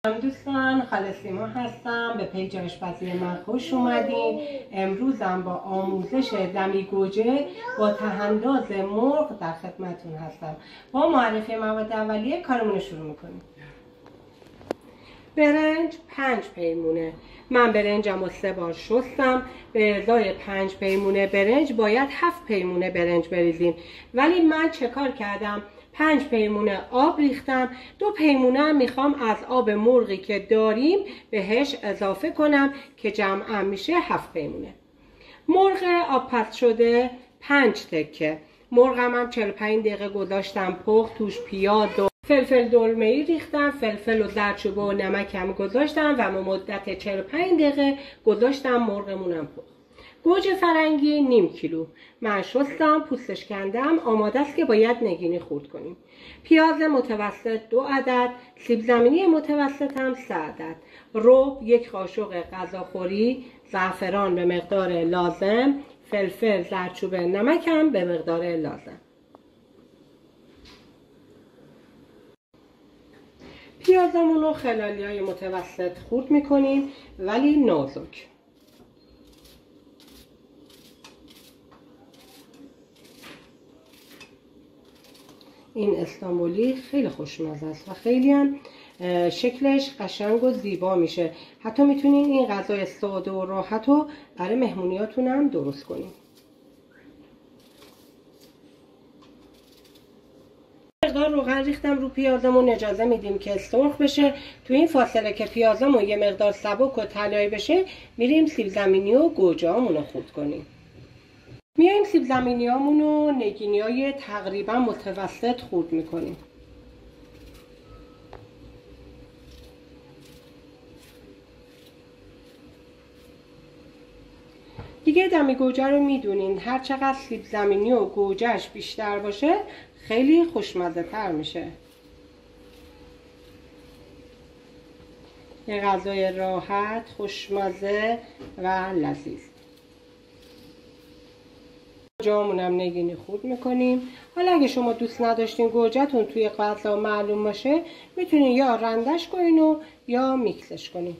دوستان، خاله سیما هستم. به پیج آشپزی من خوش اومدین. امروزم با آموزش دمی گوجه با ته‌انداز مرغ در خدمتون هستم. با معرفی مواد اولیه کارمون رو شروع میکنیم. برنج 5 پیمونه. من برنجم رو 3 بار شستم. به ازای 5 پیمونه برنج باید 7 پیمونه برنج بریزیم، ولی من چه کار کردم؟ 5 پیمونه آب ریختم. 2 پیمونه هم میخوام از آب مرغی که داریم بهش اضافه کنم که جمعا میشه 7 پیمونه. مرغ آب پس شده 5 تکه. مرغم هم 45 دقیقه گذاشتم پخت. توش پیاز و فلفل دلمه‌ای ریختم، فلفل و زردچوبه و نمکم گذاشتم و مدت 45 دقیقه گذاشتم مرغمونم پخت. گوجه فرنگی نیم کیلو. من شستم، پوستش کندم، آماده است که باید نگینی خورد کنیم. پیاز متوسط 2 عدد، سیب زمینی متوسط هم 3 عدد، رب 1 قاشق غذاخوری، زعفران به مقدار لازم، فلفل، زردچوبه، نمک هم به مقدار لازم. پیازمون رو خلالیای متوسط خورد میکنیم ولی نازک. این استانبولی خیلی خوشمزه است و خیلی هم شکلش قشنگ و زیبا میشه. حتی میتونین این غذای ساده و راحت رو برای مهمونیاتون هم درست کنین. مقدار روغن ریختم رو پیازمون، اجازه میدیم که سرخ بشه. تو این فاصله که پیازمون یه مقدار سبک و طلایی بشه، میریم سیب زمینی و گوجه‌هامون رو خورد کنیم. میایم سیب زمینیامون و نگینیای تقریبا متوسط خورد میکنیم. دیگه دمی گوجه رو میدونین، هر چقدر سیب زمینی و گوجهش بیشتر باشه خیلی خوشمزه تر میشه. یه غذای راحت، خوشمزه و لذیذ. گوجه‌مون هم نگینی خورد میکنیم. حالا اگه شما دوست نداشتین گوجه‌تون توی غذا معلوم باشه، میتونین یا رندش کنین و یا میکسش کنین.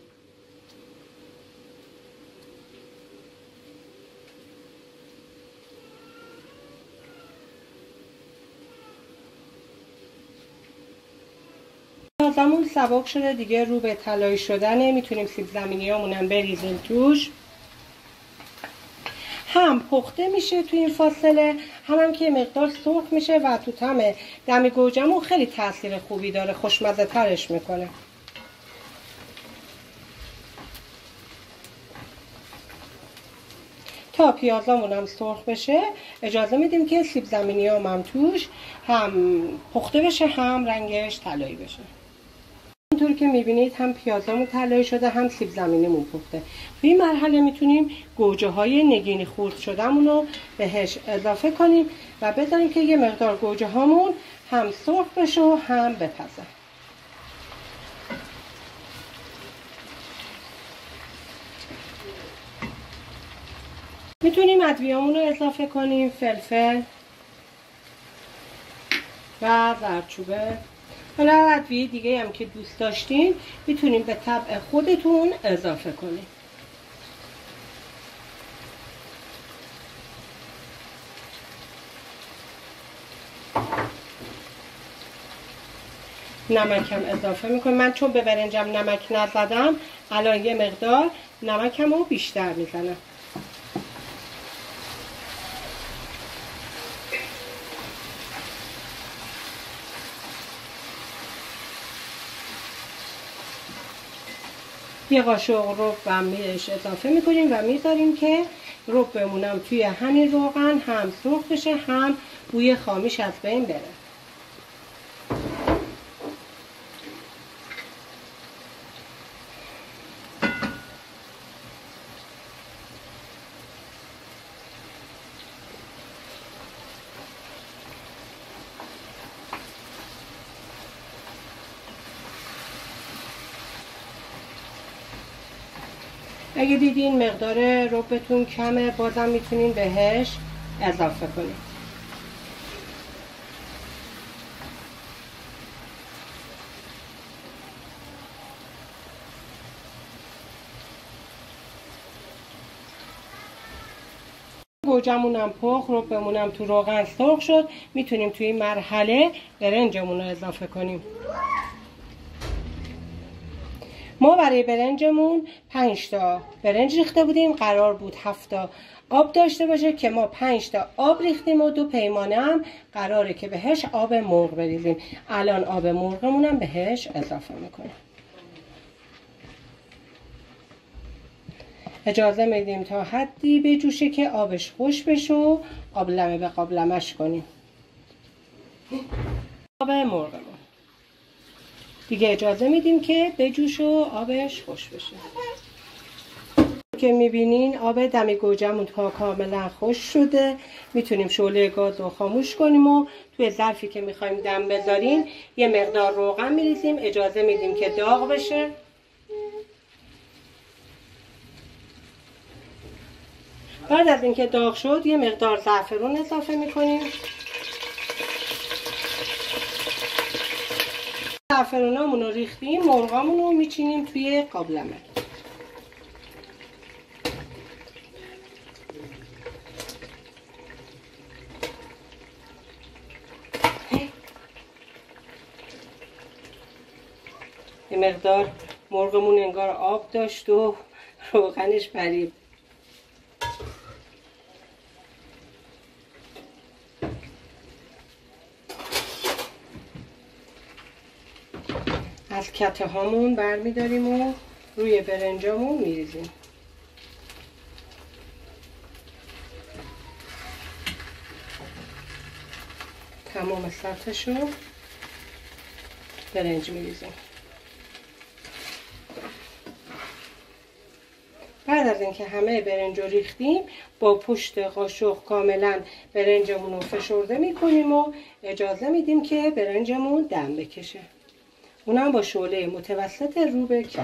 پیازمون سبک شده دیگه، رو به طلایی شدنه. میتونیم سیب زمینیامون هم بریزیم توش. هم پخته میشه تو این فاصله، هم که مقدار سرخ میشه و تو طعم دمی گوجه‌مون خیلی تاثیر خوبی داره، خوشمزه ترش میکنه. تا پیازامون هم سرخ بشه اجازه میدیم که سیب زمینیام هم توش هم پخته بشه هم رنگش طلایی بشه. اینطور که میبینید هم پیازامون طلایی شده هم سیب زمینیمون پخته. تو این مرحله میتونیم گوجه های نگینی خورد شدهمون رو بهش اضافه کنیم و بذاریم که یه مقدار گوجه هامون هم سرخ بشه و هم بپزه. میتونیم ادویه‌مون رو اضافه کنیم، فلفل و زردچوبه. حالا ادویه دیگه هم که دوست داشتین میتونیم به طبع خودتون اضافه کنیم. نمکم اضافه میکنم. من چون به برنجم نمک نزدم الان یه مقدار نمکم رو بیشتر میزنم. یه قاشق رب هم بهش اضافه میکنیم و میذاریم که رب بمونم توی همین روغن هم سرخ بشه هم بوی خامیش از بین بره. اگه دیدین مقدار ربتون کمه بازم میتونین بهش اضافه کنید. گوجمون هم پخت، ربمون هم تو روغن سرخ شد. میتونیم توی این مرحله برنجمون رو اضافه کنیم. ما برای برنجمون 5 تا برنج ریخته بودیم، قرار بود 7 تا آب داشته باشه که ما 5 تا آب ریختیم و 2 پیمانه هم قراره که بهش آب مرغ بریزیم. الان آب مرغمون هم بهش اضافه میکنیم. اجازه میدیم تا حدی بجوشه که آبش خوش بشه و قابلمه به قابلمش کنیم. آب مرغمون دیگه اجازه میدیم که بجوشه و آبش خوش بشه. که میبینین آب دم گوجمون تا کاملا خوش شده. میتونیم شعله گاز رو خاموش کنیم و توی ظرفی که میخوایم دم بذاریم یه مقدار روغن میریزیم. اجازه میدیم که داغ بشه. بعد از اینکه داغ شد یه مقدار زعفرون اضافه میکنیم. زعفرونامون رو ریختیم، مرغامون رو میچینیم توی قابلمه. یه مقدار مرغمون انگار آب داشت و روغنش پرید. از کته هامون برمیداریم و روی برنجامون میریزیم. تمام سطحشو برنج میریزیم. بعد از اینکه همه برنج رو ریختیم با پشت قاشق کاملا برنجمون رو فشرده میکنیم و اجازه میدیم که برنجمون دم بکشه. اونم با شعله متوسط رو به کم.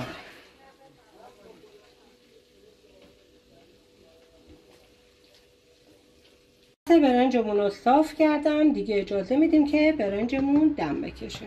برنجمون رو صاف کردم. دیگه اجازه میدیم که برنجمون دم بکشه.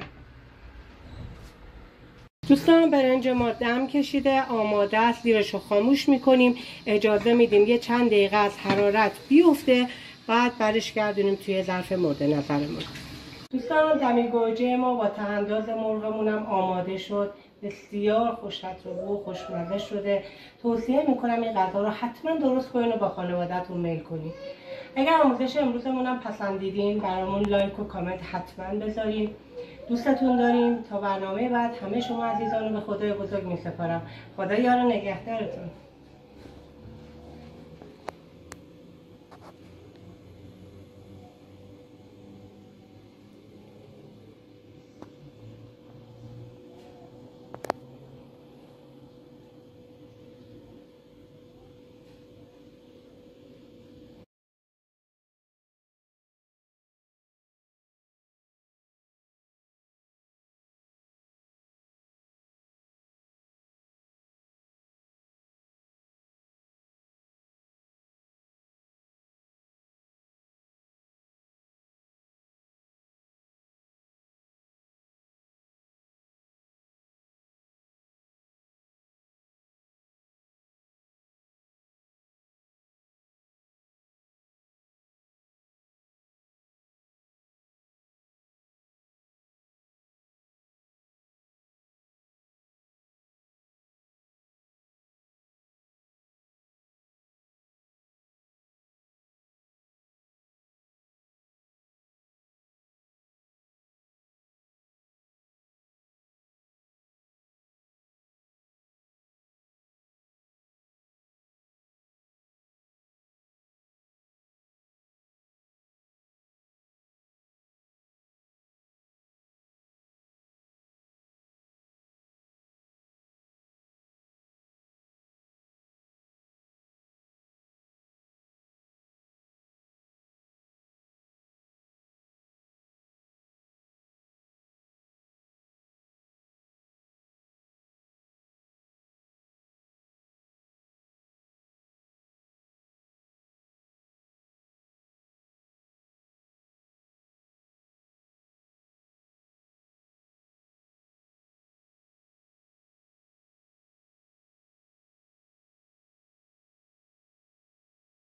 دوستان برنج ما دم کشیده، آماده است. زیرش رو خاموش میکنیم. اجازه میدیم یه چند دقیقه از حرارت بیفته، بعد برش گردونیم توی ظرف مورد نظرمون. دوستان دم گوجه ما با ته‌انداز مرغمون هم آماده شد. بسیار خوش‌خطر و خوشمزه شده. توصیه میکنم این غذا رو حتما درست کنین و با خانواده‌تون میل کنین. اگر آموزش امروزمون هم پسندیدین برامون لایک و کامنت حتما بذارین. دوستتون داریم. تا برنامه بعد همه شما عزیزان رو به خدای بزرگ میسپارم. خدا یار و نگهدارتون.